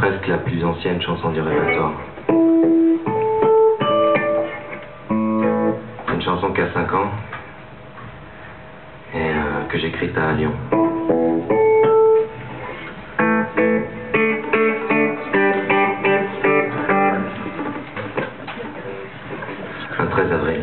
presque la plus ancienne chanson du répertoire. C'est une chanson qui a 5 ans et que j'ai écrite à Lyon. Un 13 avril.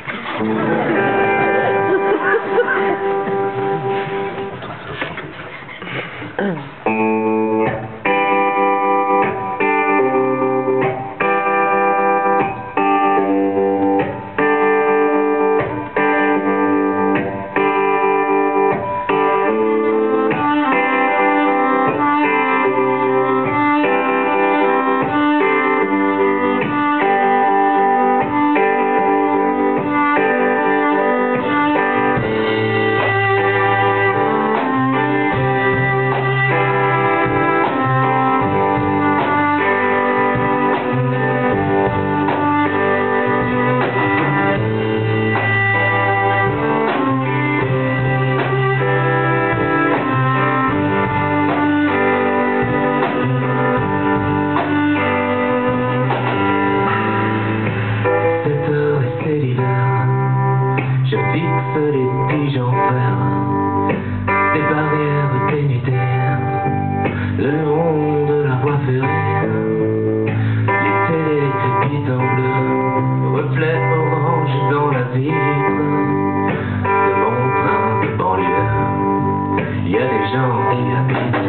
Je fixe les tiges en fer, des barrières ténitaires, le long de la voie ferrée. Les télés crépitent en bleu, reflets orange dans la vitre de mon train de banlieue. Il y a des gens qui y habitent.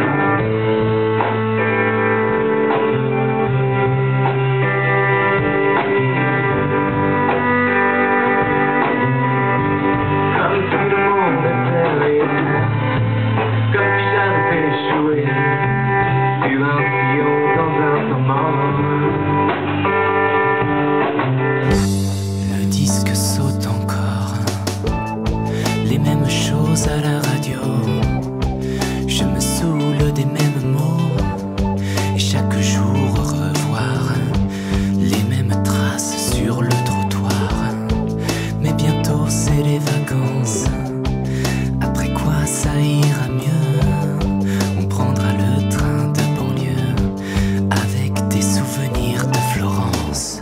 Le disque saute encore, les mêmes choses à la radio. Je me saoule des mêmes mots, et chaque jour revoir les mêmes traces sur le trottoir. Mais bientôt c'est les vacances, après quoi ça ira mieux. On prendra le train de banlieue avec des souvenirs de Florence.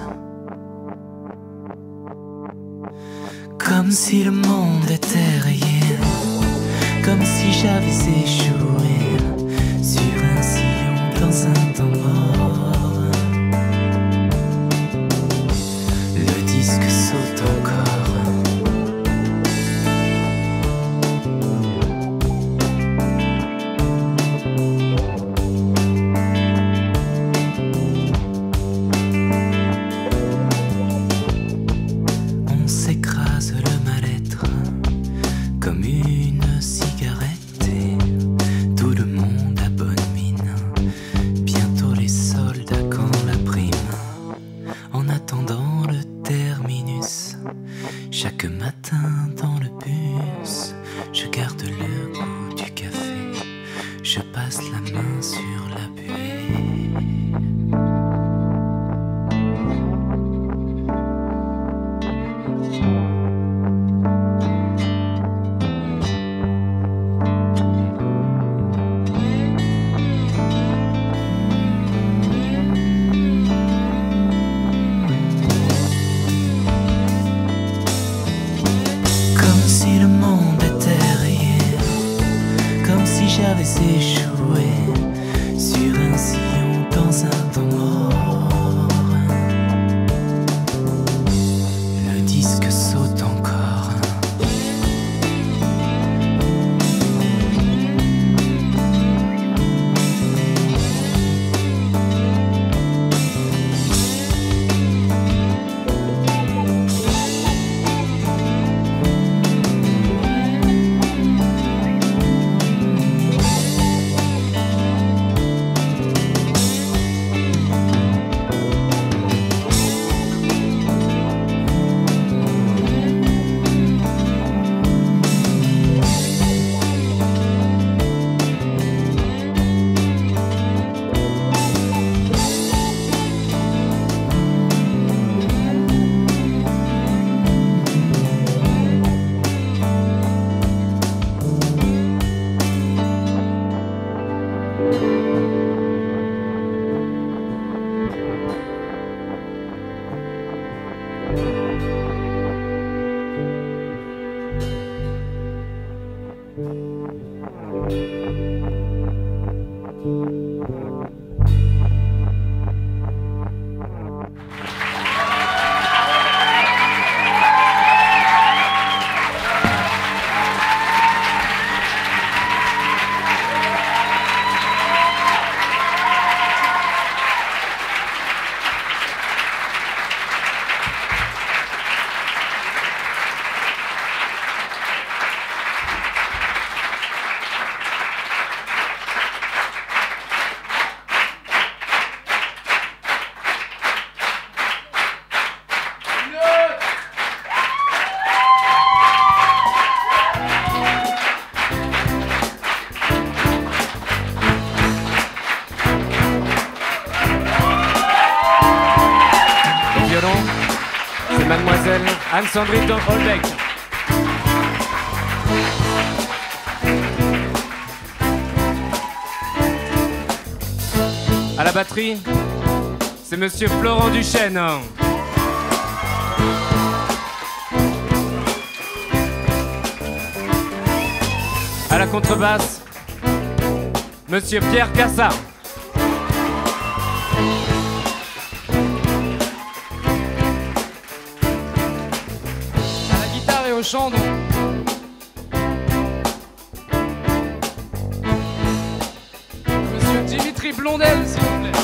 Comme si le monde était rayé, comme si j'avais échoué sur un sillon dans un temps mort. Le disque saute encore. On s'écrase le mal-être comme une cigarette et tout le monde a bonne mine. Bientôt les sorts violoncelle, Anne-Sandrine Holbeck. À la batterie, c'est monsieur Florent Duchesne. À la contrebasse, monsieur Pierre Cassard. À la guitare et au chant, monsieur Dimitri Blondel, s'il vous plaît.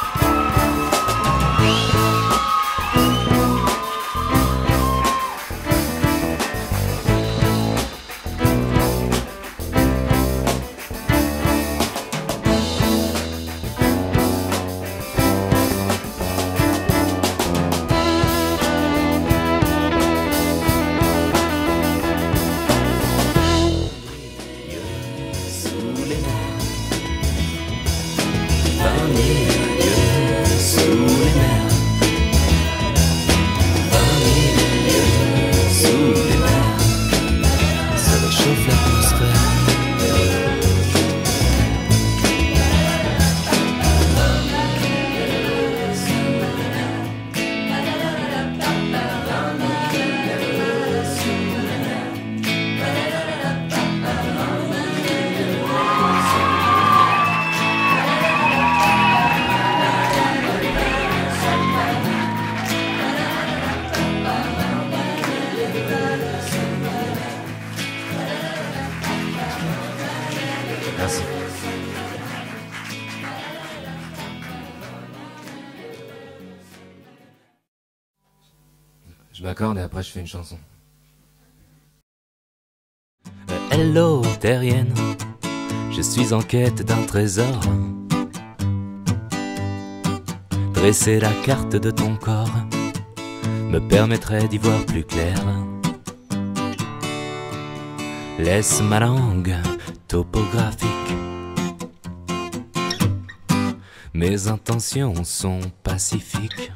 Merci. Je m'accorde et après je fais une chanson. Hello terrienne, je suis en quête d'un trésor. Dresser la carte de ton corps me permettrait d'y voir plus clair. Laisse ma langue topographique. Mes intentions sont pacifiques.